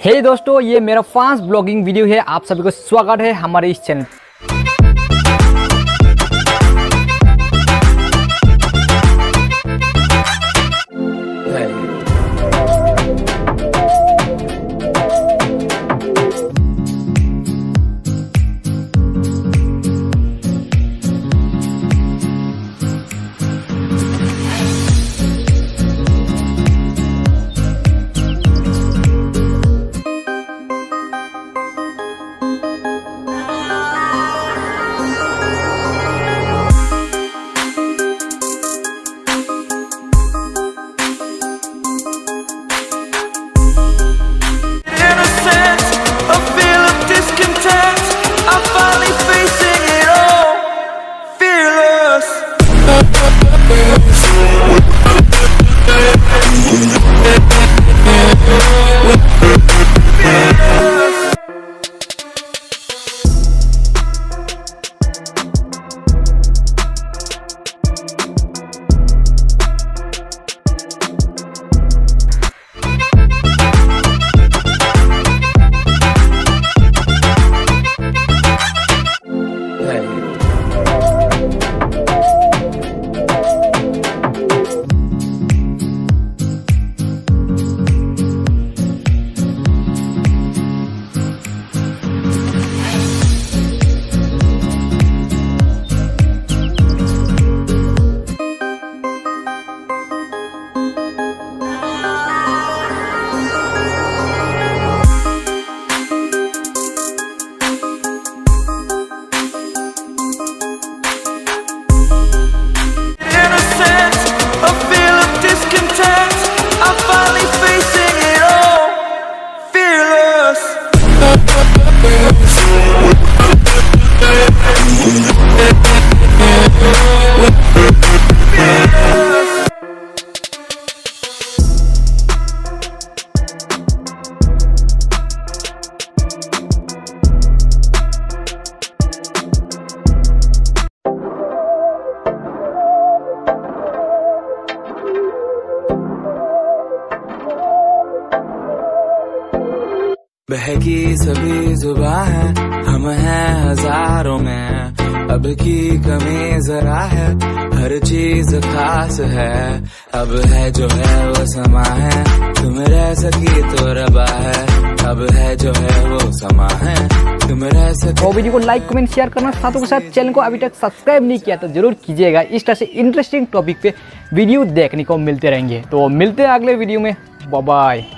हे दोस्तों, ये मेरा फर्स्ट ब्लॉगिंग वीडियो है। आप सभी को स्वागत है हमारे इस चैनल। बहकी सभी जुबां है, हम हैं हजारों में, अब की कमी जरा है, हर चीज खास है, अब है जो है वो समा है, तुम रह सकी तो रबा है, अब है जो है वो समा है, तुम रह सकी। तो वीडियो को लाइक कमेंट शेयर करना, साथों के साथ चैनल को अभी तक सब्सक्राइब नहीं किया तो जरूर कीजिएगा। इस तरह से इंटरेस्टिंग टॉपिक पे वीडियो देखने को मिलते रहेंगे। तो मिलते हैं अगले वीडियो में। Bye bye.